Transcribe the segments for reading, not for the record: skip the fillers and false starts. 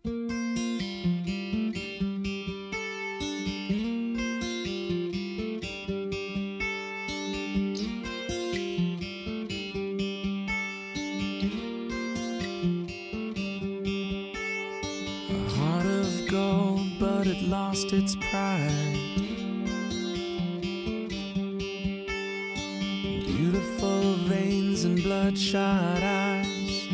Gold, but it lost its pride. Beautiful veins and bloodshot eyes.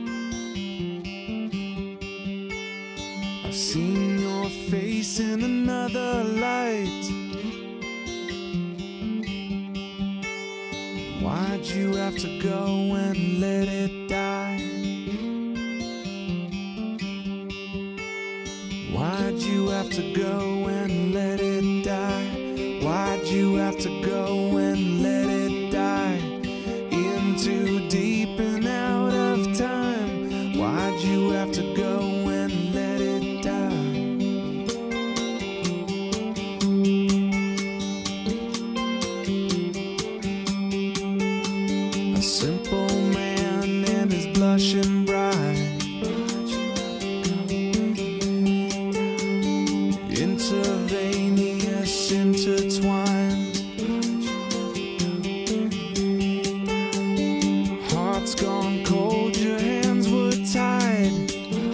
I've seen your face in another light. Why'd you have to go and let it die? Why'd you have to go and let it die? Why'd you have to go and let it die? Into deep and out of time. Why'd you have to go and let it die? A simple man and his blushing bride. Intravenous, intertwined. Heart's gone cold, your hands were tied.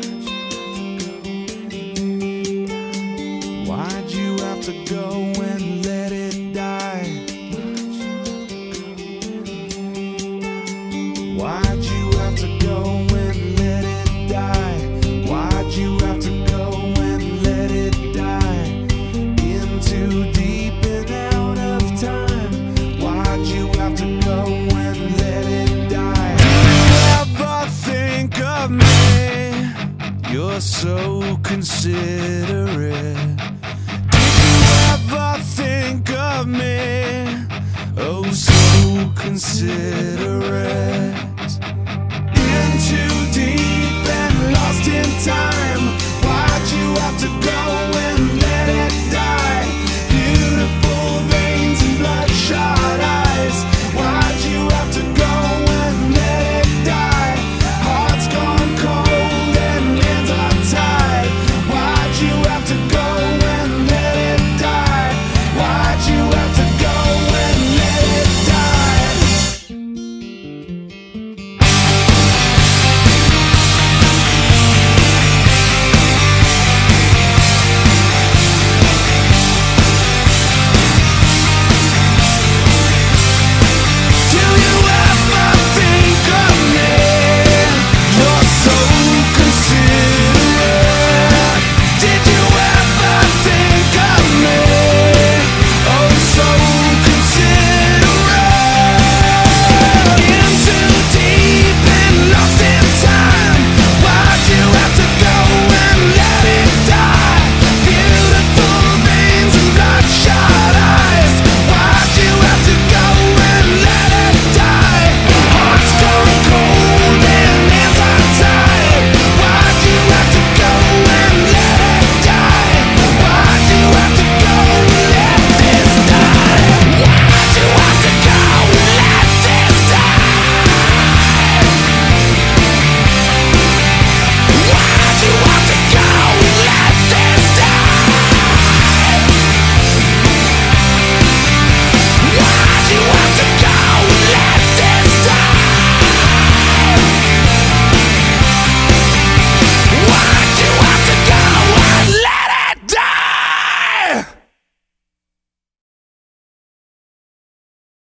Why'd you have to go and let it die? Why'd you have to go and let it die? Why'd you have to go and let it die? Into deep and out of time. Why'd you have to go and let it die? Do you ever think of me? You're so considerate. Did you ever think of me? Oh, so considerate. In too deep and lost in time. Why'd you have to go